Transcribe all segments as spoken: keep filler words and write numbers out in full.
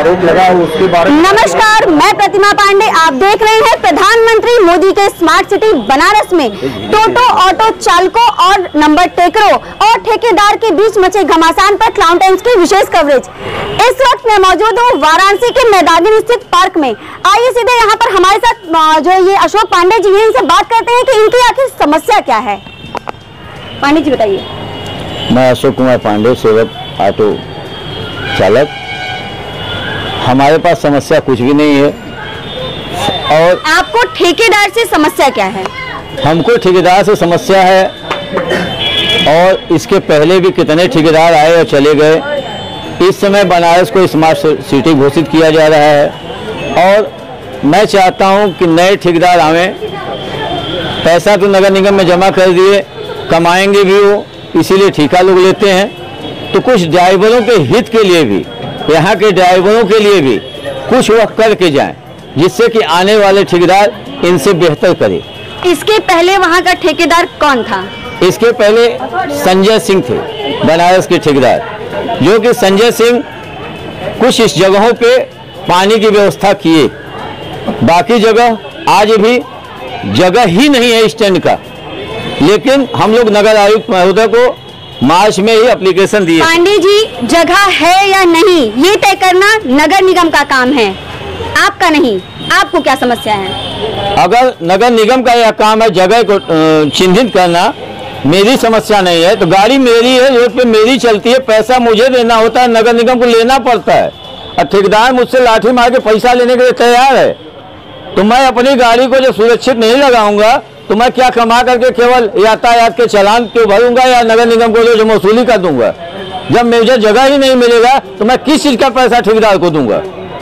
आरोप लगा है उसके बारे में। नमस्कार, मैं प्रतिमा पांडे, आप देख रहे हैं प्रधानमंत्री मोदी के स्मार्ट सिटी बनारस में टोटो ऑटो चालकों और नंबर टेकरों और ठेकेदार के बीच मचे घमासान पर क्लाउन टाइम्स की विशेष कवरेज। इस वक्त मैं मौजूद हूँ वाराणसी के मैदानी स्थित पार्क में। आइए सीधे यहाँ पर हमारे साथ जो ये अशोक पांडे जी हैं, इनसे बात करते हैं कि इनकी आखिर समस्या क्या है। पांडे जी बताइए। मैं अशोक कुमार पांडे, सेवक ऑटो चालक। हमारे पास समस्या कुछ भी नहीं है। और आपको ठेकेदार से समस्या क्या है? हमको ठेकेदार से समस्या है, और इसके पहले भी कितने ठेकेदार आए और चले गए। इस समय बनारस को स्मार्ट सिटी घोषित किया जा रहा है, और मैं चाहता हूं कि नए ठेकेदार आवें। पैसा तो नगर निगम में जमा कर दिए, कमाएंगे भी वो, इसीलिए ठेका लोग लेते हैं। तो कुछ ड्राइवरों के हित के लिए भी, यहाँ के ड्राइवरों के लिए भी कुछ वह करके जाएं, जिससे कि आने वाले ठेकेदार इनसे बेहतर करे। इसके पहले वहाँ का ठेकेदार कौन था? इसके पहले संजय सिंह थे, बनारस के ठेकेदार, जो कि संजय सिंह कुछ इस जगहों पे पानी की व्यवस्था किए। बाकी जगह आज भी जगह ही नहीं है स्टैंड का। लेकिन हम लोग नगर आयुक्त महोदय को मार्च में ही एप्लीकेशन दिए। पांडे जी, जगह है या नहीं ये तय करना नगर निगम का काम है, आपका नहीं। आपको क्या समस्या है? अगर नगर निगम का यह काम है जगह को चिन्हित करना, मेरी समस्या नहीं है। तो गाड़ी मेरी है, रोड पे मेरी चलती है, पैसा मुझे देना होता है, नगर निगम को लेना पड़ता है। और ठेकेदार मुझसे लाठी मार के पैसा लेने के लिए तैयार है। तो मैं अपनी गाड़ी को जब सुरक्षित नहीं लगाऊंगा तो मैं क्या कमा करके केवल यातायात के चालान क्यों भरूंगा, या नगर निगम को जो वसूली कर दूंगा। जब मुझे जगह ही नहीं मिलेगा तो मैं किस चीज का पैसा ठेकेदार को दूंगा।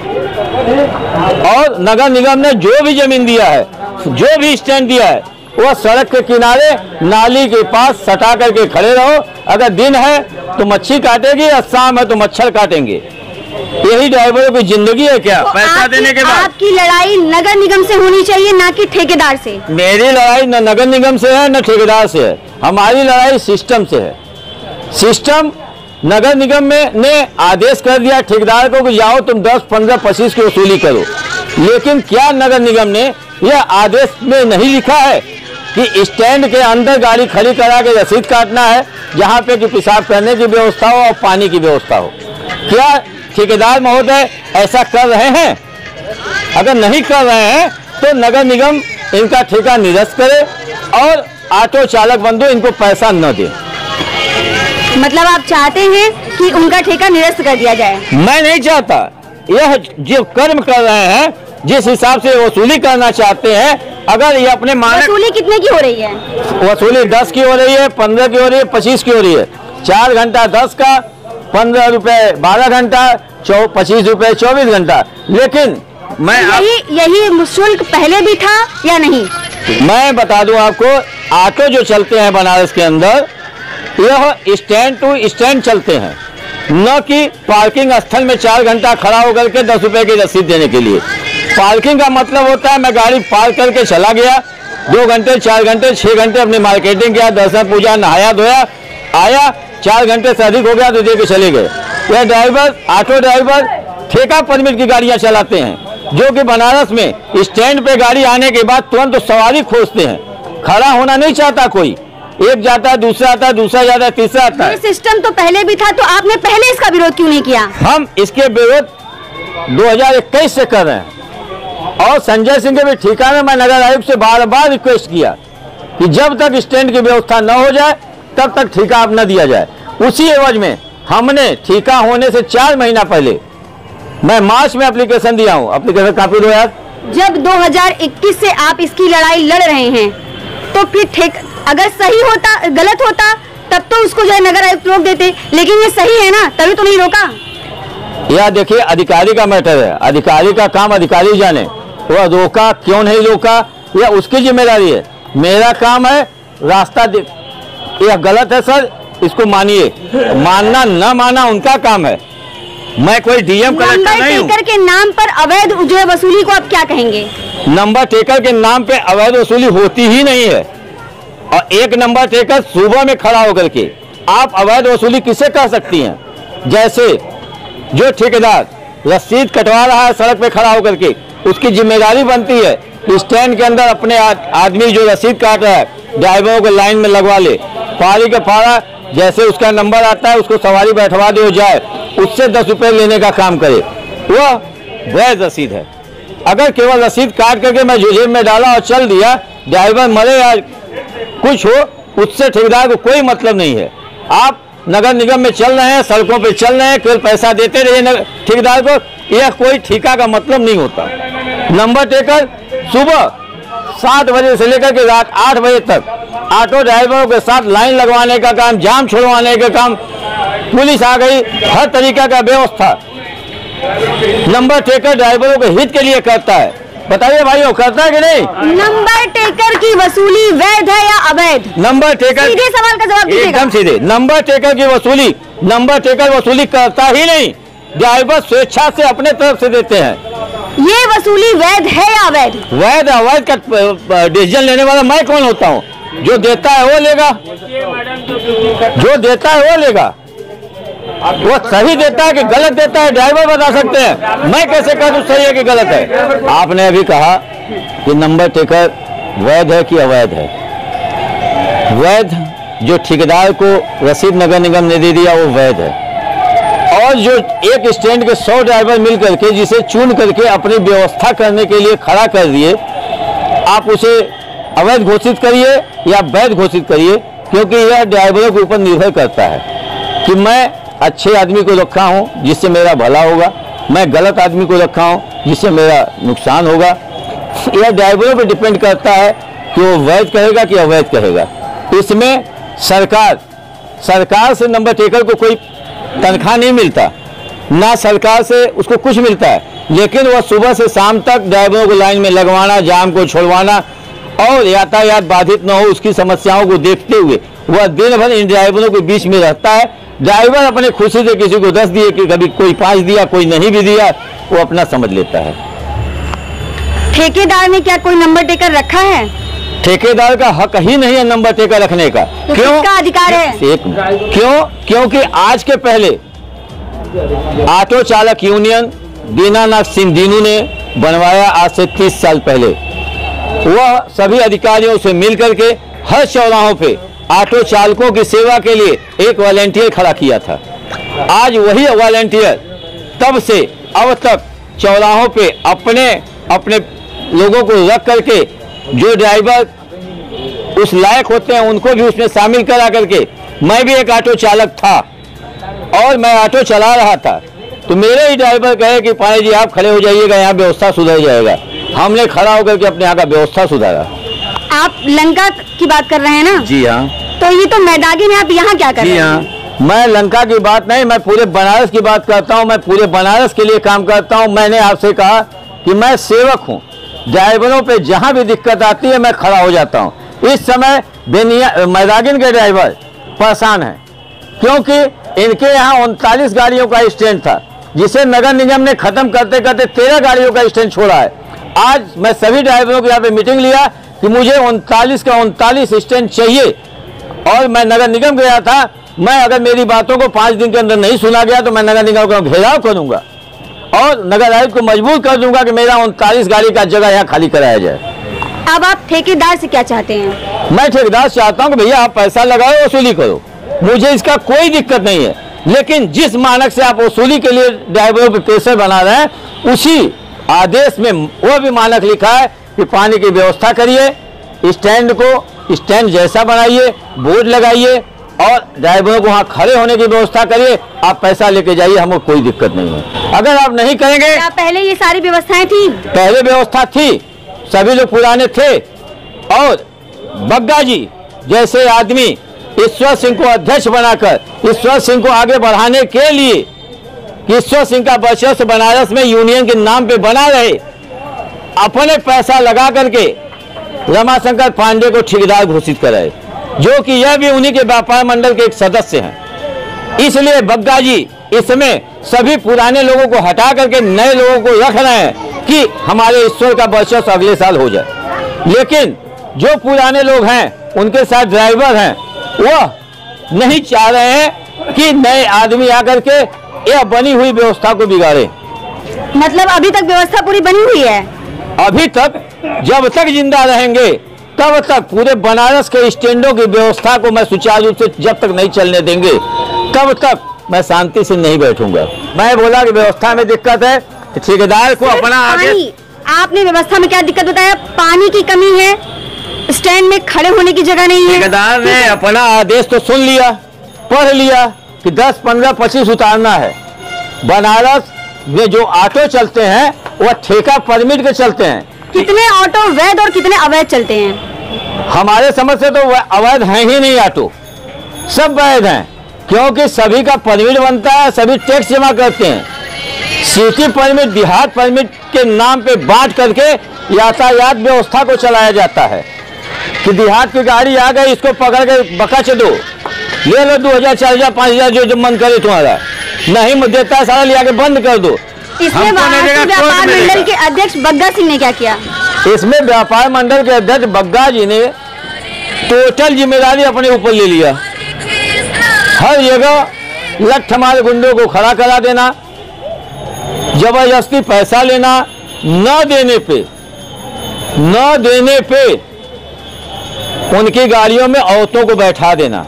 और नगर निगम ने जो भी जमीन दिया है, जो भी स्टैंड दिया है, वो सड़क के किनारे नाली के पास सटा करके खड़े रहो। अगर दिन है तो मच्छी काटेगी, और शाम है तो मच्छर काटेंगे। यही ड्राइवरों की जिंदगी है क्या? तो पैसा देने के बाद आपकी लड़ाई नगर निगम से होनी चाहिए, ना कि ठेकेदार से। मेरी लड़ाई न नगर निगम से है न ठेकेदार से है, हमारी लड़ाई सिस्टम से है। सिस्टम नगर निगम में ने आदेश कर दिया ठेकेदार को कि जाओ तुम दस पंद्रह पच्चीस की वसूली करो। लेकिन क्या नगर निगम ने यह आदेश में नहीं लिखा है कि स्टैंड के अंदर गाड़ी खड़ी करा के रसीद काटना है, जहाँ पे कि पेशाब करने की व्यवस्था हो और पानी की व्यवस्था हो? क्या ठेकेदार महोदय ऐसा कर रहे हैं? अगर नहीं कर रहे हैं तो नगर निगम इनका ठेका निरस्त करे और ऑटो चालक बंधु इनको पैसा न दे। मतलब आप चाहते हैं कि उनका ठेका निरस्त कर दिया जाए? मैं नहीं चाहता। यह जो कर्म कर रहे हैं, जिस हिसाब से वसूली करना चाहते हैं, अगर ये अपने मानक। वसूली कितने की हो रही है? वसूली दस की हो रही है, पंद्रह की हो रही है, पच्चीस की हो रही है। चार घंटा दस का, पंद्रह रुपए बारह घंटा, चौ पच्चीस रुपए चौबीस घंटा। लेकिन मैं यही यही शुल्क पहले भी था या नहीं? मैं बता दूं आपको, ऑटो जो चलते हैं बनारस के अंदर, यह स्टैंड टू स्टैंड चलते हैं, न कि पार्किंग स्थल में चार घंटा खड़ा होकर के दस रुपए की रसीद देने के लिए। पार्किंग का मतलब होता है मैं गाड़ी पार्क करके चला गया, दो घंटे चार घंटे छह घंटे अपनी मार्केटिंग किया, दर्शन पूजा, नहाया धोया, आया, चार घंटे से अधिक हो गया तो दे के चले गए। यह ड्राइवर, ऑटो ड्राइवर ठेका परमिट की गाड़ियां चलाते हैं, जो कि बनारस में स्टैंड पे गाड़ी आने के बाद तुरंत तो सवारी खोजते हैं, खड़ा होना नहीं चाहता कोई। एक जाता है, दूसरा आता है, दूसरा जाता है, तीसरा आता है। ये सिस्टम तो पहले भी था, तो आपने पहले इसका विरोध क्यों नहीं किया? हम इसके विरोध दो हजार इक्कीस से कर रहे हैं, और संजय सिंह के भी ठेका में मैं नगर आयुक्त से बार बार रिक्वेस्ट किया कि जब तक स्टैंड की व्यवस्था न हो जाए तब तक ठेका अब न दिया जाए। उसी एवज में हमने ठेका होने से चार महीना पहले मैं मार्च में एप्लीकेशन दिया हूँ। एप्लीकेशन कापी दो यार। जब दो हजार इक्कीस से आप इसकी लड़ाई लड़ रहे हैं, तो फिर ठेक अगर सही होता, गलत होता, तब तो उसको जो है नगर आयुक्त रोक देते, लेकिन ये सही है ना, तभी तो नहीं रोका। यह देखिए अधिकारी का मैटर है, अधिकारी का काम अधिकारी जाने, वह रोका क्यों नहीं रोका यह उसकी जिम्मेदारी है। मेरा काम है रास्ता। यह गलत है सर, इसको मानिए, मानना न माना उनका काम है। मैं कोई डीएम कलेक्टर नहीं हूँ। नंबर टेकर के नाम पर अवैध जो है वसूली को आप क्या कहेंगे? नंबर टेकर के नाम पे अवैध वसूली होती ही नहीं है। और एक नंबर टेकर सुबह में खड़ा होकर के आप अवैध वसूली किसे कह सकती हैं? जैसे जो ठेकेदार रसीद कटवा रहा है सड़क पे खड़ा होकर के, उसकी जिम्मेदारी बनती है स्टैंड के अंदर अपने आदमी जो रसीद काट रहा है ड्राइवरों को लाइन में लगवा ले, पारी का पारा जैसे उसका नंबर आता है उसको सवारी बैठवा दे हो जाए, उससे दस रुपये लेने का काम करे, वह वैध रसीद है। अगर केवल रसीद काट करके मैं जेब में डाला और चल दिया, ड्राइवर मरे या कुछ हो, उससे ठेकेदार को कोई मतलब नहीं है। आप नगर निगम में चल रहे हैं, सड़कों पे चल रहे हैं, केवल पैसा देते रहिए ठेकेदार को, यह कोई ठेका का मतलब नहीं होता। नंबर टेकर सुबह सात बजे से लेकर के रात आठ बजे तक ऑटो ड्राइवरों के साथ लाइन लगवाने का काम, जाम छुड़वाने का काम, पुलिस आ गई, हर तरीका का व्यवस्था नंबर टेकर ड्राइवरों के हित के लिए करता है। बताइए भाइयों, करता है कि नहीं? नंबर टेकर की वसूली वैध है या अवैध? नंबर टेकर, सीधे सवाल का जवाब दीजिएगा। एकदम सीधे। नंबर टेकर की वसूली, नंबर टेकर वसूली करता ही नहीं, ड्राइवर स्वेच्छा से अपने तरफ से देते हैं। ये वसूली वैध है या अवैध? वैध अवैध का डिसीजन लेने वाला मैं कौन होता हूँ? जो देता है वो लेगा, जो देता है वो लेगा। वो सही देता है कि गलत देता है ड्राइवर बता सकते हैं, मैं कैसे कह दूं सही है कि गलत है? आपने अभी कहा कि नंबर टेकर वैध है कि अवैध है। वैध जो ठेकेदार को रसीद नगर निगम ने दे दिया वो वैध है, और जो एक स्टैंड के सौ ड्राइवर मिल करके जिसे चुन करके अपनी व्यवस्था करने के लिए खड़ा कर दिए, आप उसे अवैध घोषित करिए या वैध घोषित करिए, क्योंकि यह ड्राइवरों के ऊपर निर्भर करता है कि मैं अच्छे आदमी को रखा हूं जिससे मेरा भला होगा, मैं गलत आदमी को रखा हूं जिससे मेरा नुकसान होगा। यह ड्राइवरों पर डिपेंड करता है कि वो वैध कहेगा कि अवैध कहेगा। इसमें सरकार सरकार से नंबर टेकर को कोई तनख्वाह नहीं मिलता, ना सरकार से उसको कुछ मिलता है, लेकिन वह सुबह से शाम तक ड्राइवरों को लाइन में लगवाना, जाम को छोड़वाना और यातायात बाधित न हो उसकी समस्याओं को देखते हुए वह दिन भर इन ड्राइवरों के बीच में रहता है। ड्राइवर अपने खुशी से किसी को दस दिए कि कभी कोई पाँच दिया, कोई नहीं भी दिया, वो अपना समझ लेता है। ठेकेदार ने क्या कोई नंबर टेकर रखा है? ठेकेदार का हक ही नहीं है नंबर टेकर रखने का। तो क्यों? किसका अधिकार है? एक क्यों? क्योंकि आज के पहले ऑटो चालक यूनियन दीनानाथ सिंह दीनू ने बनवाया, आज से तीस साल पहले। वह सभी अधिकारियों से मिल करके हर चौराहों पे ऑटो चालकों की सेवा के लिए एक वॉलेंटियर खड़ा किया था। आज वही वॉलेंटियर तब से अब तक चौराहों पे अपने अपने लोगों को रख करके जो ड्राइवर उस लायक होते हैं उनको भी उसमें शामिल करा करके, मैं भी एक ऑटो चालक था और मैं ऑटो चला रहा था, तो मेरे ही ड्राइवर कहे कि पानी जी आप खड़े हो जाइएगा, यहाँ व्यवस्था सुधर जाएगा। हमने खड़ा होकर के अपने यहाँ का व्यवस्था सुधारा। आप लंका की बात कर रहे हैं ना? जी हाँ। तो ये तो मैदानी में, आप यहाँ क्या कर रहे हैं? जी हाँ, मैं लंका की बात नहीं, मैं पूरे बनारस की बात करता हूँ। मैं पूरे बनारस के लिए काम करता हूँ। मैंने आपसे कहा कि मैं सेवक हूँ, ड्राइवरों पे जहाँ भी दिक्कत आती है मैं खड़ा हो जाता हूँ। इस समय बेनिया मैदागिन के ड्राइवर परेशान हैं, क्योंकि इनके यहाँ उनतालीस गाड़ियों का स्टैंड था, जिसे नगर निगम ने खत्म करते करते तेरह गाड़ियों का स्टैंड छोड़ा है। आज मैं सभी ड्राइवरों के यहाँ पे मीटिंग लिया कि मुझे उनतालीस का उनतालीस स्टैंड चाहिए, और मैं नगर निगम गया था। मैं अगर मेरी बातों को पाँच दिन के अंदर नहीं सुना गया तो मैं नगर निगम का घेराव करूंगा और नगर आयुक्त को मजबूर कर दूंगा कि मेरा उनतालीस गाड़ी का जगह यहाँ खाली कराया जाए। अब आप ठेकेदार से क्या चाहते हैं? मैं ठेकेदार से चाहता हूँ कि भैया आप पैसा लगाओ, वसूली करो, मुझे इसका कोई दिक्कत नहीं है, लेकिन जिस मानक से आप वसूली के लिए ड्राइवरों पर प्रेशर बना रहे हैं उसी आदेश में वो भी मानक लिखा है कि पानी की व्यवस्था करिए, स्टैंड को स्टैंड जैसा बनाइए, बोर्ड लगाइए और ड्राइवरों को वहाँ खड़े होने की व्यवस्था करिए। आप पैसा लेके जाइए, हमको कोई दिक्कत नहीं है। अगर आप नहीं करेंगे, क्या पहले ये सारी व्यवस्थाएं थी? पहले व्यवस्था थी, सभी लोग पुराने थे, और बग्गा जी जैसे आदमी ईश्वर सिंह को अध्यक्ष बनाकर ईश्वर सिंह को आगे बढ़ाने के लिए ईश्वर सिंह का वर्चस्व बनारस में यूनियन के नाम पे बना रहे, अपने पैसा लगा करके रमाशंकर पांडे को ठेकेदार घोषित कराए, जो कि यह भी उन्हीं के व्यापार मंडल के एक सदस्य हैं। इसलिए बग्गा जी इसमें सभी पुराने लोगों को हटा करके नए लोगों को रख रहे हैं कि हमारे ईश्वर का वर्चस्व अगले साल हो जाए। लेकिन जो पुराने लोग हैं, उनके साथ ड्राइवर हैं, वह नहीं चाह रहे हैं कि नए आदमी आकर के यह बनी हुई व्यवस्था को बिगाड़े। मतलब अभी तक व्यवस्था पूरी बनी हुई है? अभी तक जब तक जिंदा रहेंगे तब तक पूरे बनारस के स्टैंडों की व्यवस्था को मैं सुचारू रूप से जब तक नहीं चलने देंगे तब तक मैं शांति से नहीं बैठूंगा। मैं बोला कि व्यवस्था में दिक्कत है, ठेकेदार को अपना आगे। आपने व्यवस्था में क्या दिक्कत बताया? पानी की कमी है, स्टैंड में खड़े होने की जगह नहीं है। ठेकेदार ने अपना आदेश तो सुन लिया, पढ़ लिया कि दस पंद्रह पच्चीस उतारना है। बनारस में जो ऑटो चलते हैं वह ठेका परमिट के चलते हैं। कितने ऑटो वैध और कितने अवैध चलते हैं? हमारे समझ से तो अवैध हैं ही नहीं, ऑटो सब वैध हैं, क्योंकि सभी का परमिट बनता है, सभी टैक्स जमा करते हैं। सिटी परमिट, देहात परमिट के नाम पे बांट करके यातायात व्यवस्था को चलाया जाता है कि देहात की गाड़ी आ गई, इसको पकड़ के बकच दो, ले लो दो हजार चार हजार पाँच हजार जो जो मन करे तुम्हारा, नहीं देता सारा ले आके बंद कर दो। इसमें व्यापार मंडल के अध्यक्ष बग्गा सिंह ने क्या किया? इसमें व्यापार मंडल के अध्यक्ष बग्गा जी ने टोटल जिम्मेदारी अपने ऊपर ले लिया। हर जगह लठ मार गुंडों को खड़ा करा देना, जबरदस्ती पैसा लेना, न देने पे न देने पे उनकी गाड़ियों में औरतों को बैठा देना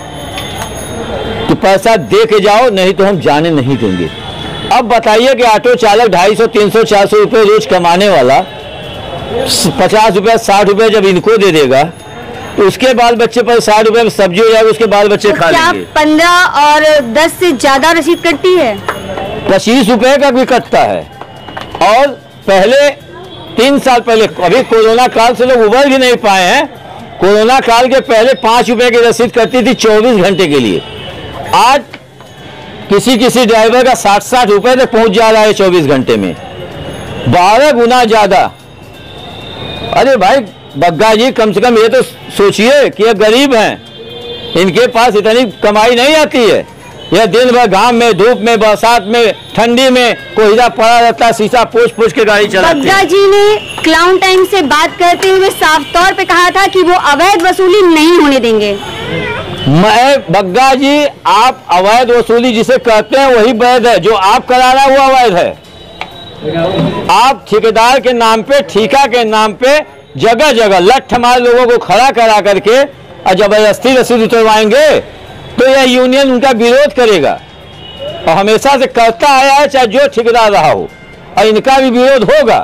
कि पैसा दे के जाओ नहीं तो हम जाने नहीं देंगे। अब बताइए कि ऑटो चालक ढाई सौ तीन सौ चार सौ रुपये रोज कमाने वाला पचास रुपये साठ रुपये जब इनको दे देगा तो उसके बाल बच्चे पर साठ रुपये में सब्जी हो जाएगी, उसके बाल बच्चे खा लेंगे। पंद्रह और दस से ज्यादा रसीद कटती है, पच्चीस रुपए का भी कटता है। और पहले तीन साल पहले, अभी कोरोना काल से लोग उबर भी नहीं पाए हैं, कोरोना काल के पहले पांच रुपए की रसीद कटती थी चौबीस घंटे के लिए। आज किसी किसी ड्राइवर का साठ साठ रुपए तक पहुंच जा रहा है चौबीस घंटे में, बारह गुना ज्यादा। अरे भाई बग्गा जी, कम से कम ये तो सोचिए कि ये गरीब हैं, इनके पास इतनी कमाई नहीं आती है। यह दिन भर घाम में, धूप में, बरसात में, ठंडी में कोहरा पड़ा रहता है, शीशा पोछ पोछ के गाड़ी चलाते हैं। बग्गा जी ने क्लाउन टाइम से बात करते हुए साफ तौर पे कहा था कि वो अवैध वसूली नहीं होने देंगे। मैं बग्गा जी, आप अवैध वसूली जिसे कहते हैं वही वैध है, जो आप करा रहा है वो अवैध है। आप ठेकेदार के नाम पे, ठेका के नाम पे जगह जगह लठ मार लोगों को खड़ा करा करके और जबरदस्ती रसीद उतरवाएंगे तो यह यूनियन उनका विरोध करेगा और हमेशा से करता आया है, चाहे जो ठेकेदार रहा हो, और इनका भी विरोध होगा।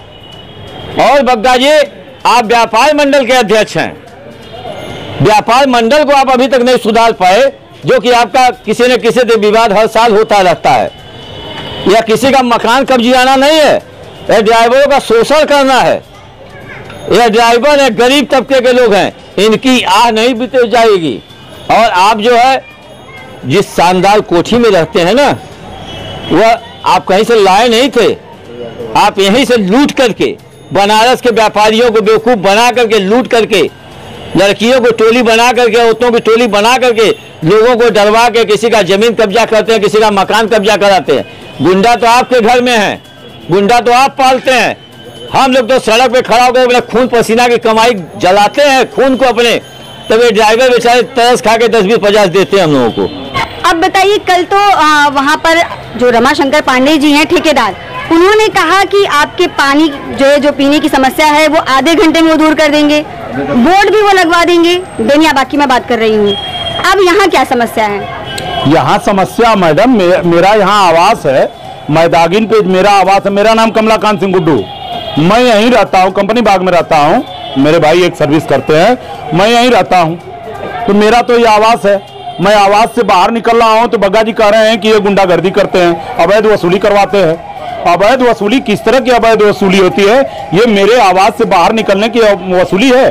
और बग्गा जी, आप व्यापार मंडल के अध्यक्ष हैं, व्यापार मंडल को आप अभी तक नहीं सुधार पाए, जो कि आपका किसी न किसी से विवाद हर साल होता रहता है। यह किसी का मकान कब्जियाना नहीं है, यह ड्राइवरों का शोषण करना है। यह ड्राइवर है, गरीब तबके के लोग हैं, इनकी आह नहीं बीत जाएगी। और आप जो है जिस शानदार कोठी में रहते हैं ना, वह आप कहीं से लाए नहीं थे, आप यहीं से लूट करके, बनारस के व्यापारियों को बेवकूफ बना करके, लूट करके, लड़कियों को टोली बना करके, औरतों की टोली बना करके, लोगों को डरवा के किसी का जमीन कब्जा करते हैं, किसी का मकान कब्जा कराते हैं। गुंडा तो आपके घर में है, गुंडा तो आप पालते हैं। हम लोग तो सड़क पे खड़ा होकर अपने खून पसीना की कमाई जलाते हैं, खून को अपने, तब ये ड्राइवर बेचारे तरस खा के दस बीस पचास देते हैं हम लोगों को। अब बताइए, कल तो आ, वहाँ पर जो रमाशंकर पांडे जी हैं ठेकेदार, उन्होंने कहा कि आपके पानी जो है, जो पीने की समस्या है, वो आधे घंटे में वो दूर कर देंगे, बोर्ड भी वो लगवा देंगे। बेनिया बाकी मैं बात कर रही हूँ। अब यहाँ क्या समस्या है? यहाँ समस्या मैडम, मे, मेरा यहाँ आवास है, मैदागिन पे मेरा आवास है। मेरा नाम कमलाकांत सिंह गुड्डू, मैं यहीं रहता हूँ, कंपनी बाग में रहता हूँ। मेरे भाई एक सर्विस करते हैं, मैं यहीं रहता हूँ। तो मेरा तो ये आवास है, मैं आवास से बाहर निकल रहा हूँ तो बग्गा जी कह रहे हैं कि ये गुंडागर्दी करते हैं, अवैध वसूली करवाते हैं। अवैध वसूली किस तरह की अवैध वसूली होती है? ये मेरे आवास से बाहर निकलने की वसूली है।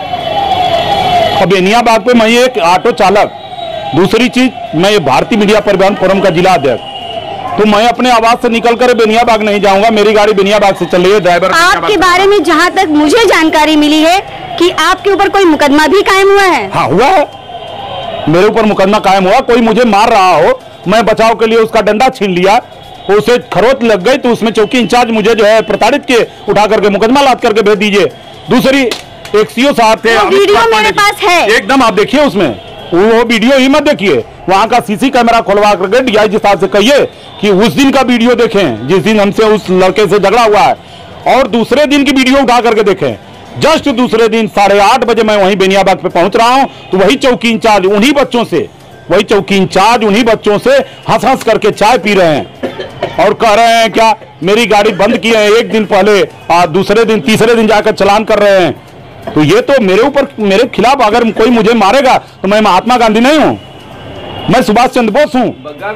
अब बेनिया बाग पे मैं एक ऑटो चालक, दूसरी चीज मैं ये भारतीय मीडिया परिवहन फोरम का जिला अध्यक्ष, तो मैं अपने आवास से निकलकर बेनिया बाग नहीं जाऊंगा। मेरी गाड़ी बेनिया बाग से चल रही है। ड्राइवर आपके बारे में जहां तक मुझे जानकारी मिली है कि आपके ऊपर कोई मुकदमा भी कायम हुआ है। हाँ हुआ है, मेरे ऊपर मुकदमा कायम हुआ। कोई मुझे मार रहा हो, मैं बचाव के लिए उसका डंडा छीन लिया, उसे खरोच लग गई तो उसमें चौकी इंचार्ज मुझे जो है प्रताड़ित किए, उठा करके मुकदमा लाद करके भेज दीजिए। दूसरी एक सीओ साहब थे, वीडियो मेरे पास है, एकदम आप देखिए उसमें वो वीडियो ही मत देखिए, वहां का सीसी कैमरा खुलवा करके डीआईजी साहब से कहिए कि उस दिन का वीडियो देखें जिस दिन हमसे उस लड़के से झगड़ा हुआ है, और दूसरे दिन की वीडियो उठा करके देखें। जस्ट दूसरे दिन साढ़े आठ बजे मैं वहीं बेनियाबाग पे पहुंच रहा हूं, तो वही चौकी इंचार्ज उन्हीं बच्चों से वही चौकी इंचार्ज उन्हीं बच्चों से हंस हंस करके चाय पी रहे हैं और कह रहे हैं क्या मेरी गाड़ी बंद की है एक दिन पहले, और दूसरे दिन तीसरे दिन जाकर चलान कर रहे हैं। तो ये तो मेरे ऊपर मेरे खिलाफ अगर कोई मुझे मारेगा तो मैं महात्मा गांधी नहीं हूं, मैं सुभाष चंद्र बोस हूं।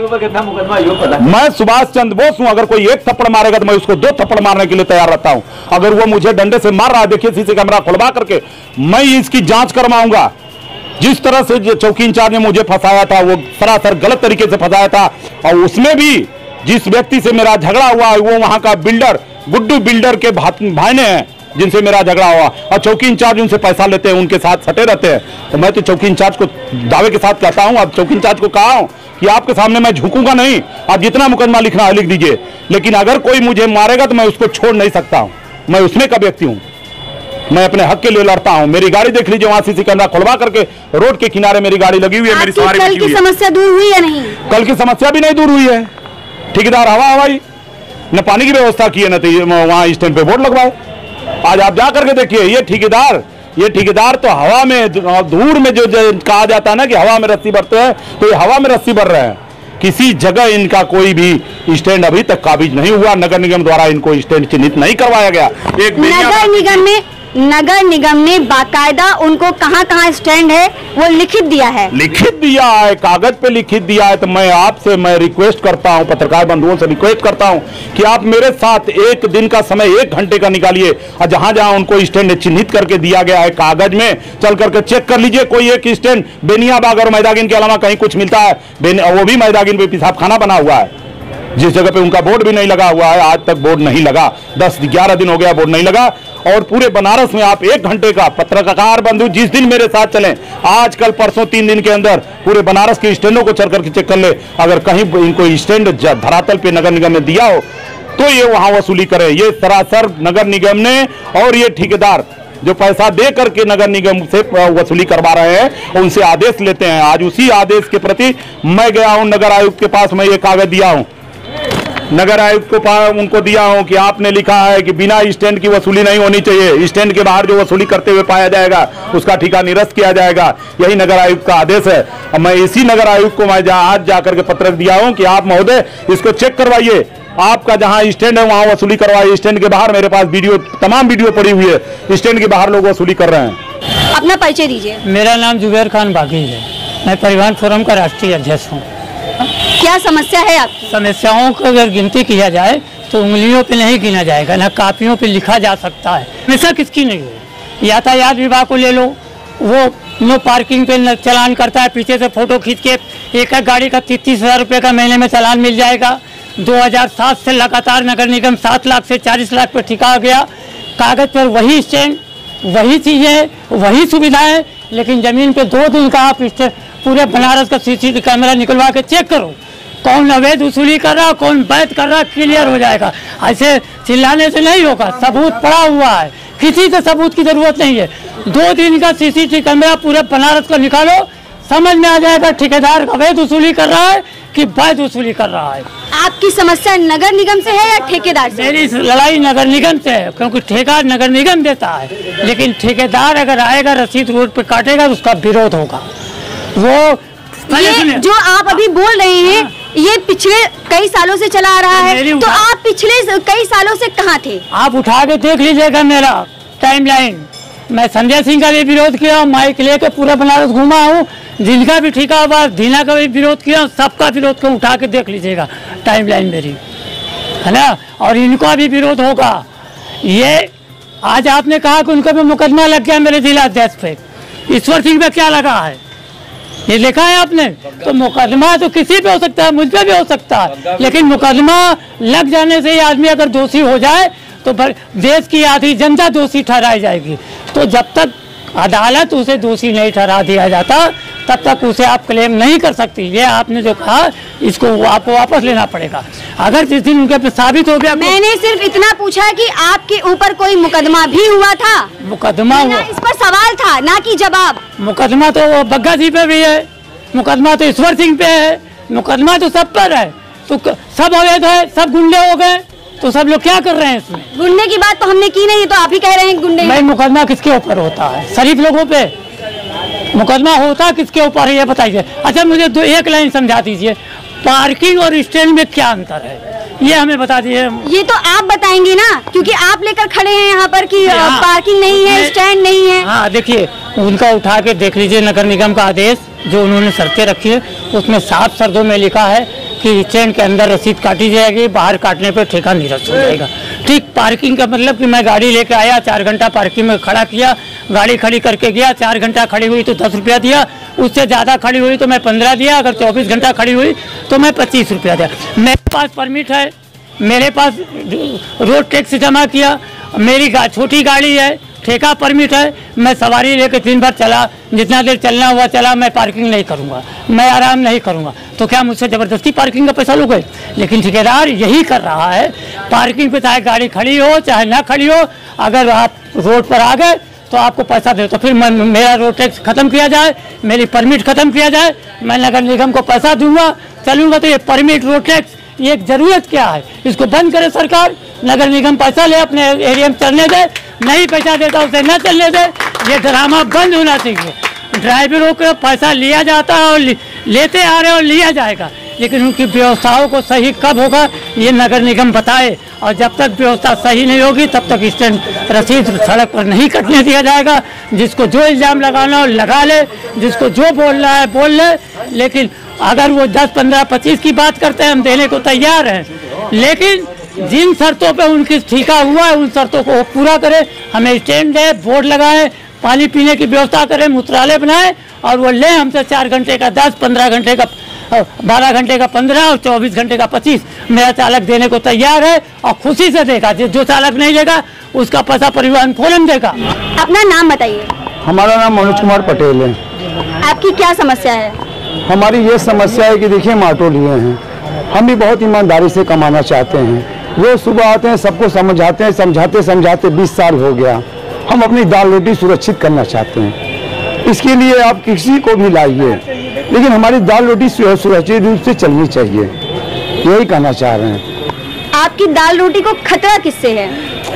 मैं सुभाष चंद्र बोस हूं। अगर कोई एक थप्पड़ मारेगा तो मैं उसको दो थप्पड़ मारने के लिए तैयार रहता हूं। अगर वो मुझे डंडे से मार रहा है, देखिए सीसी कैमरा खुलवा करके, मैं इसकी जांच करवाऊंगा। जिस तरह से चौकी इंचार्ज ने मुझे फंसाया था वो सरासर गलत तरीके से फंसाया था, और उसमें भी जिस व्यक्ति से मेरा झगड़ा हुआ है वो वहां का बिल्डर गुड्डू बिल्डर के भाई ने हैं जिनसे मेरा झगड़ा हुआ, और चौकी इंचार्ज उनसे पैसा लेते हैं, उनके साथ सटे रहते हैं। तो मैं तो चौकी इंचार्ज को दावे के साथ कहता हूं, अब चौकी इंचार्ज को कहा हूं कि आपके सामने मैं झुकूंगा नहीं, आप जितना मुकदमा लिखना है लिख दीजिए, लेकिन अगर कोई मुझे मारेगा तो मैं उसको छोड़ नहीं सकता हूं। मैं उसमें का व्यक्ति हूं, मैं अपने हक के लिए लड़ता हूं। मेरी गाड़ी देख लीजिए, वहां सीसी कैमरा खुलवा करके रोड के किनारे मेरी गाड़ी लगी हुई है, मेरी सवारी कल की समस्या दूर हुई है नहीं? कल की समस्या भी नहीं दूर हुई है। ठेकेदार हवा हवाई न पानी की व्यवस्था की है, न तो वहां स्टैंड पे बोर्ड लगवाए। आज आप जा करके देखिए, ये ठेकेदार ये ठेकेदार तो हवा में धूल में जो, जो कहा जाता है ना कि हवा में रस्सी भरते हैं, तो ये हवा में रस्सी भर रहे हैं। किसी जगह इनका कोई भी स्टैंड अभी तक काबिज नहीं हुआ, नगर निगम द्वारा इनको स्टैंड चिन्हित नहीं करवाया गया। एक नगर निगम में नगर निगम ने बाकायदा उनको कहां कहां स्टैंड है वो लिखित दिया है लिखित दिया है कागज पे लिखित दिया है। तो मैं आपसे मैं रिक्वेस्ट करता हूं, पत्रकार बंधुओं से रिक्वेस्ट करता हूं कि आप मेरे साथ एक दिन का समय एक घंटे का निकालिए, और जहां जहां उनको स्टैंड चिन्हित करके दिया गया है कागज में, चल करके चेक कर लीजिए। कोई एक स्टैंड बेनियाबाग और मैदागिन के अलावा कहीं कुछ मिलता है, वो भी मैदागिन पे पेशाब खाना बना हुआ है, जिस जगह पे उनका बोर्ड भी नहीं लगा हुआ है। आज तक बोर्ड नहीं लगा, दस ग्यारह दिन हो गया बोर्ड नहीं लगा। और पूरे बनारस में आप एक घंटे का, पत्रकार बंधु जिस दिन मेरे साथ चलें, आज कल परसों तीन दिन के अंदर पूरे बनारस के स्टैंडों को चल करके चेक कर ले। अगर कहीं इनको स्टैंड धरातल पे नगर निगम ने दिया हो तो ये वहां वसूली करे। ये सरासर नगर निगम ने और ये ठेकेदार जो पैसा दे करके नगर निगम से वसूली करवा रहे हैं, उनसे आदेश लेते हैं। आज उसी आदेश के प्रति मैं गया हूं नगर आयुक्त के पास, मैं ये कागज दिया हूं नगर आयुक्त को, उनको दिया हूं कि आपने लिखा है कि बिना स्टैंड की वसूली नहीं होनी चाहिए, स्टैंड के बाहर जो वसूली करते हुए पाया जाएगा उसका ठेका निरस्त किया जाएगा। यही नगर आयुक्त का आदेश है। और मैं इसी नगर आयुक्त को मैं जा, आज जाकर के पत्र दिया हूं कि आप महोदय इसको चेक करवाइए, आपका जहां स्टैंड है वहां वसूली करवाइए। स्टैंड के बाहर मेरे पास वीडियो, तमाम वीडियो पड़ी हुई है, स्टैंड के बाहर लोग वसूली कर रहे हैं। अपना परिचय दीजिए। मेरा नाम जुबैर खान बागी है, मैं परिवहन फोरम का राष्ट्रीय अध्यक्ष हूँ। क्या समस्या है आपकी? समस्याओं को अगर गिनती किया जाए तो उंगलियों पे नहीं गिना जाएगा, ना कापियों पे लिखा जा सकता है। समस्या किसकी नहीं है? यातायात विभाग को ले लो, वो नो पार्किंग पे चलान करता है, पीछे से फोटो खींच के एक एक गाड़ी का तीस तीस हजार रुपये का महीने में चलान मिल जाएगा। दो हजार सात से लगातार नगर निगम सात लाख से चालीस लाख पे ठिका गया। कागज पर वही स्टैंड, वही चीज़ें, वही सुविधाएं, लेकिन ज़मीन पे दो दिन का आप पूरे बनारस का सीसीटीवी कैमरा निकलवा के चेक करो, कौन अवैध वसूली कर रहा, कौन वैध कर रहा, क्लियर हो जाएगा। ऐसे चिल्लाने से नहीं होगा, सबूत पड़ा हुआ है, किसी से सबूत की जरूरत नहीं है। दो दिन का सीसीटीवी कैमरा पूरे बनारस का निकालो, समझ में आ जाएगा ठेकेदार अवैध वसूली कर रहा है कि वैध वसूली कर रहा है। आपकी समस्या नगर निगम से है या ठेकेदार से? मेरी लड़ाई नगर निगम से है, क्योंकि ठेका नगर निगम देता है, लेकिन ठेकेदार अगर आएगा रसीद रोड पे काटेगा तो उसका विरोध होगा। वो ये जो आप अभी बोल रहे हैं, ये पिछले कई सालों से चला आ रहा है, तो आप पिछले कई सालों से कहाँ थे? आप उठा के देख लीजिएगा मेरा टाइमलाइन। मैं संजय सिंह का भी विरोध किया, माइक लेके पूरा बनारस घूमा हूँ, जिनका भी ठिका हुआ, धीना का भी विरोध किया, सबका विरोध को उठा के देख लीजिएगा टाइमलाइन मेरी, है ना। और इनका भी विरोध होगा। ये आज आपने कहा कि उनका भी मुकदमा लग गया मेरे जिला अध्यक्ष पे, ईश्वर सिंह पे क्या लगा है ये लिखा है आपने? तो मुकदमा तो किसी पे हो सकता है, मुझ पे भी हो सकता है, लेकिन मुकदमा लग जाने से ही आदमी अगर दोषी हो जाए तो देश की आधी जनता दोषी ठहराई जाएगी। तो जब तक अदालत उसे दोषी नहीं ठहरा दिया जाता तब तक उसे आप क्लेम नहीं कर सकती। ये आपने जो कहा इसको आपको वापस लेना पड़ेगा। अगर जिस दिन उनके पे साबित हो गया, मैंने सिर्फ इतना पूछा कि आपके ऊपर कोई मुकदमा भी हुआ था? मुकदमा हुआ, इस पर सवाल था ना कि जवाब। मुकदमा तो वो बग्गा जी पे भी है, मुकदमा तो ईश्वर सिंह पे है, मुकदमा तो सब पर है। तो सब अवैध है, सब गुंडे हो गए, तो सब लोग क्या कर रहे हैं इसमें? गुंडे की बात तो हमने की नहीं, तो आप ही कह रहे हैं गुंडे। भाई मुकदमा किसके ऊपर होता है? शरीफ लोगों पे मुकदमा होता किसके ऊपर है ये बताइए। अच्छा मुझे दो एक लाइन समझा दीजिए, पार्किंग और स्टैंड में क्या अंतर है ये हमें बता दीजिए। ये तो आप बताएंगे ना, क्योंकि आप लेकर खड़े हैं यहाँ पर कि हाँ, पार्किंग नहीं है, स्टैंड नहीं है। हाँ देखिए, उनका उठा के देख लीजिए नगर निगम का आदेश जो उन्होंने शर्तें रखी है, उसमें साफ शर्तों में लिखा है कि स्टैंड के अंदर रसीद काटी जाएगी, बाहर काटने पर ठेका निरस्त हो जाएगा। ठीक पार्किंग का मतलब कि मैं गाड़ी लेके आया, चार घंटा पार्किंग में खड़ा किया, गाड़ी खड़ी करके गया, चार घंटा खड़ी हुई तो दस रुपया दिया, उससे ज़्यादा खड़ी हुई तो मैं पंद्रह दिया, अगर चौबीस घंटा खड़ी हुई तो मैं पच्चीस रुपया दिया। मेरे पास परमिट है, मेरे पास रोड टैक्स जमा किया, मेरी गा, छोटी गाड़ी है, ठेका परमिट है, मैं सवारी लेकर दिन भर चला, जितना देर चलना हुआ चला, मैं पार्किंग नहीं करूँगा, मैं आराम नहीं करूँगा, तो क्या मुझसे ज़बरदस्ती पार्किंग का पैसा लोगे? लेकिन ठेकेदार यही कर रहा है, पार्किंग पे चाहे गाड़ी खड़ी हो चाहे ना खड़ी हो, अगर आप रोड पर आ गए तो आपको पैसा दे, तो फिर मैं मेरा रोड टैक्स खत्म किया जाए, मेरी परमिट खत्म किया जाए, मैं नगर निगम को पैसा दूंगा, चलूँगा। तो ये परमिट रोड टैक्स ये एक ज़रूरत क्या है? इसको बंद करे सरकार, नगर निगम पैसा ले अपने एरिया में चलने दे, नहीं पैसा देता उसे न चलने दे। ये ड्रामा बंद होना चाहिए। ड्राइवरों को पैसा लिया जाता है और लेते आ रहे और लिया जाएगा, लेकिन उनकी व्यवस्थाओं को सही कब होगा ये नगर निगम बताए, और जब तक व्यवस्था सही नहीं होगी तब तक स्टैंड रसीद सड़क पर नहीं कटने दिया जाएगा। जिसको जो इल्ज़ाम लगाना हो लगा ले, जिसको जो बोलना है बोल ले, लेकिन अगर वो दस पंद्रह पच्चीस की बात करते हैं हम देने को तैयार हैं, लेकिन जिन शर्तों पे उनकी ठीका हुआ है उन शर्तों को पूरा करें। हमें स्टैंड दे, बोर्ड लगाएं, पानी पीने की व्यवस्था करें, मूत्रालय बनाएं, और वो लें हमसे चार घंटे का दस, पंद्रह घंटे का बारह घंटे का पंद्रह और चौबीस घंटे का पच्चीस। मेरा चालक देने को तैयार है और खुशी से देगा। जो चालक नहीं देगा उसका पैसा परिवहन फोरम देगा। अपना नाम बताइए। हमारा नाम मनोज कुमार पटेल है। आपकी क्या समस्या है? हमारी ये समस्या है कि देखिए हम ऑटो लिए हैं, हम भी बहुत ईमानदारी से कमाना चाहते हैं। रोज सुबह आते हैं, सबको समझाते हैं, समझाते समझाते बीस साल हो गया। हम अपनी दाल रोटी सुरक्षित करना चाहते हैं, इसके लिए आप किसी को भी लाइए, लेकिन हमारी दाल रोटी सुरक्षित रूप से चलनी चाहिए, यही कहना चाह रहे हैं। आपकी दाल रोटी को खतरा किससे है?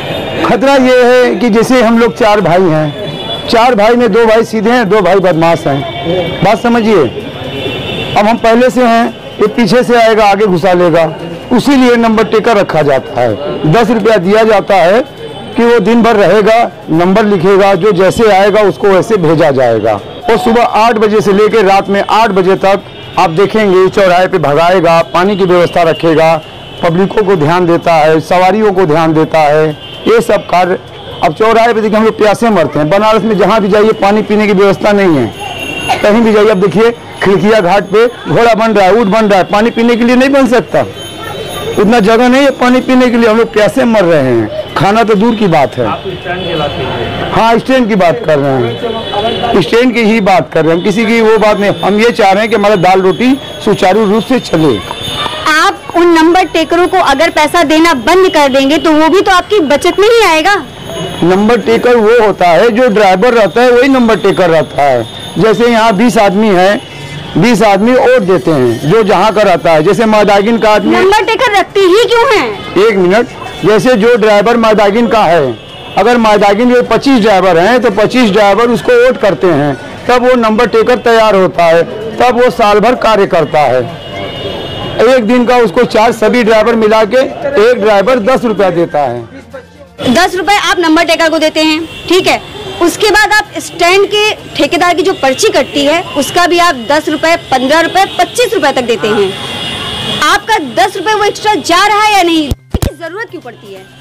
खतरा ये है कि जैसे हम लोग चार भाई हैं, चार भाई में दो भाई सीधे हैं, दो भाई बदमाश हैं, बात समझिए। अब हम पहले से हैं, ये पीछे से आएगा आगे घुसा लेगा, उसी लिए नंबर टेकर रखा जाता है। दस रुपया दिया जाता है कि वो दिन भर रहेगा, नंबर लिखेगा, जो जैसे आएगा उसको वैसे भेजा जाएगा। और सुबह आठ बजे से लेकर रात में आठ बजे तक आप देखेंगे चौराहे पे भगाएगा, पानी की व्यवस्था रखेगा, पब्लिकों को ध्यान देता है, सवारियों को ध्यान देता है, ये सब कार्य। अब चौराहे पे देखिए हम लोग प्यासे मरते हैं, बनारस में जहाँ भी जाइए पानी पीने की व्यवस्था नहीं है, कहीं भी जाइए। अब देखिए खिड़किया घाट पे घोड़ा बन रहा है, ऊँट बन रहा है, पानी पीने के लिए नहीं बन सकता, उतना जगह नहीं है पानी पीने के लिए। हम लोग प्यासे मर रहे हैं, खाना तो दूर की बात है। हाँ, स्टैंड की बात कर रहे हैं, स्टैंड की ही बात कर रहे हैं, किसी की वो बात नहीं। हम ये चाह रहे हैं कि हमारा दाल रोटी सुचारू रूप से चले। आप उन नंबर टेकरों को अगर पैसा देना बंद कर देंगे तो वो भी तो आपकी बचत में ही आएगा। नंबर टेकर वो होता है जो ड्राइवर रहता है, वही नंबर टेकर रहता है। जैसे यहाँ बीस आदमी है, बीस आदमी वोट देते हैं जो जहाँ का रहता है। जैसे मादागिन का आदमी नंबर टेकर रखते ही क्यों हैं? एक मिनट, जैसे जो ड्राइवर मादागिन का है, अगर मादागिन के पच्चीस ड्राइवर हैं तो पच्चीस ड्राइवर उसको वोट करते हैं, तब वो नंबर टेकर तैयार होता है, तब वो साल भर कार्य करता है। एक दिन का उसको चार्ज सभी ड्राइवर मिला के एक ड्राइवर दस रुपया देता है। दस रुपए आप नंबर टेकर को देते हैं, ठीक है। उसके बाद आप स्टैंड के ठेकेदार की जो पर्ची कटती है उसका भी आप दस रुपए, पंद्रह रुपए, पच्चीस रुपए तक देते हैं। आपका दस रुपए वो एक्स्ट्रा जा रहा है या नहीं, इसकी जरूरत क्यों पड़ती है?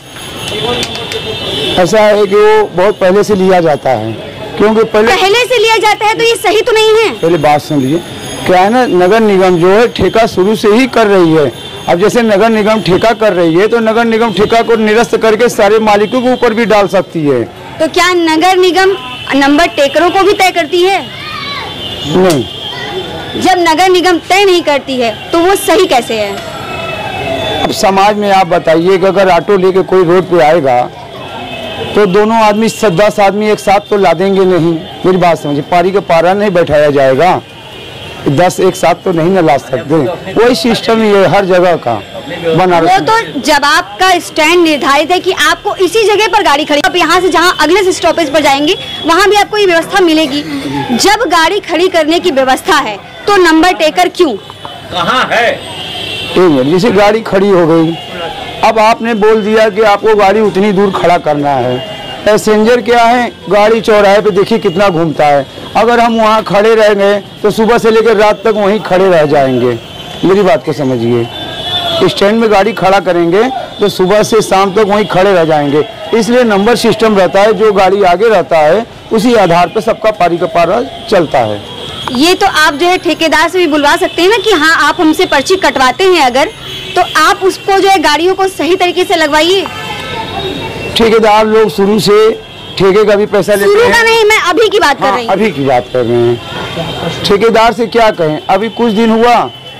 ऐसा है कि वो बहुत पहले से लिया जाता है, क्योंकि पहले पहले से लिया जाता है तो ये सही तो नहीं है। पहले बात सुन लीजिए, क्या है ना, नगर निगम जो है ठेका शुरू से ही कर रही है। अब जैसे नगर निगम ठेका कर रही है तो नगर निगम ठेका को निरस्त करके सारे मालिकों के ऊपर भी डाल सकती है। तो क्या नगर निगम नंबर टेकरों को भी तय करती है? नहीं। जब नगर निगम तय नहीं करती है तो वो सही कैसे है? अब समाज में आप बताइए कि अगर ऑटो लेके कोई रोड पे आएगा तो दोनों आदमी दस आदमी एक साथ तो ला देंगे नहीं। मेरी बात समझिए, पारी का पारा नहीं बैठाया जाएगा, दस एक साथ तो नहीं न ला सकते। वही सिस्टम ही है हर जगह का बनारस। वो तो जब आपका स्टैंड निर्धारित है कि आपको इसी जगह पर गाड़ी खड़ी, आप यहाँ से जहाँ अगले स्टॉपेज पर जाएंगे वहाँ भी आपको ये व्यवस्था मिलेगी। जब गाड़ी खड़ी करने की व्यवस्था है तो नंबर टेकर क्यों? कहाँ है? जैसे गाड़ी खड़ी हो गई, अब आपने बोल दिया कि आपको गाड़ी उतनी दूर खड़ा करना है। पैसेंजर क्या है, गाड़ी चौराहे पे देखिए कितना घूमता है। अगर हम वहाँ खड़े रह गए तो सुबह से लेकर रात तक वहीं खड़े रह जाएंगे। मेरी बात को समझिए, स्टैंड में गाड़ी खड़ा करेंगे तो सुबह से शाम तक वहीं खड़े रह जाएंगे। इसलिए नंबर सिस्टम रहता है, जो गाड़ी आगे रहता है उसी आधार पर सबका पारी का पारा चलता है। ये तो आप जो है ठेकेदार से भी बुलवा सकते हैं ना कि हाँ आप हमसे पर्ची कटवाते हैं अगर, तो आप उसको जो है गाड़ियों को सही तरीके से लगवाइए। ठेकेदार लोग शुरू से ठेके का भी पैसा लेते हैं। शुरू का नहीं, मैं अभी की बात हाँ, कर रही हूँ। अभी की बात कर रहे हैं। ठेकेदार से क्या कहें, अभी कुछ दिन हुआ,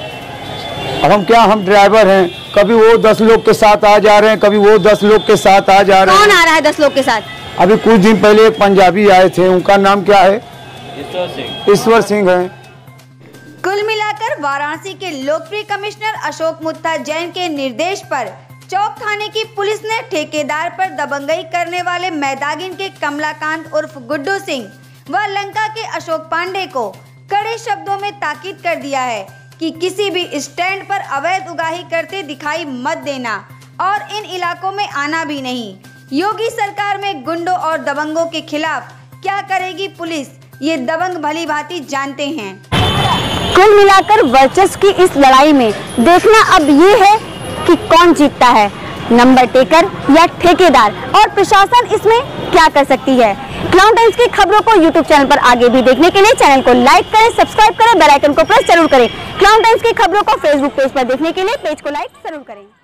अब हम क्या, हम ड्राइवर हैं, कभी वो दस लोग के साथ आ जा रहे हैं, कभी वो दस लोग के साथ आ जा रहे हैं। कौन आ रहा है दस लोग के साथ? अभी कुछ दिन पहले एक पंजाबी आए थे, उनका नाम क्या है? ईश्वर सिंह। ईश्वर सिंह है। कुल मिलाकर वाराणसी के लोकप्रिय कमिश्नर अशोक मुत्था जैन के निर्देश पर चौक थाने की पुलिस ने ठेकेदार पर दबंगई करने वाले मैदागिन के कमलाकांत उर्फ गुड्डू सिंह व लंका के अशोक पांडे को कड़े शब्दों में ताकीद कर दिया है कि किसी भी स्टैंड पर अवैध उगाही करते दिखाई मत देना और इन इलाकों में आना भी नहीं। योगी सरकार में गुंडों और दबंगों के खिलाफ क्या करेगी पुलिस, ये दबंग भली भांति जानते हैं। कुल मिलाकर वर्चस्व की इस लड़ाई में देखना अब ये है कि कौन जीतता है, नंबर टेकर या ठेकेदार, और प्रशासन इसमें क्या कर सकती है। क्लाउन टाइम्स की खबरों को यूट्यूब चैनल पर आगे भी देखने के लिए चैनल को लाइक करें, सब्सक्राइब करें, बेल आइकन को प्रेस जरूर करें। क्लाउन टाइम्स की खबरों को फेसबुक पेज पर देखने के लिए पेज को लाइक जरूर करें।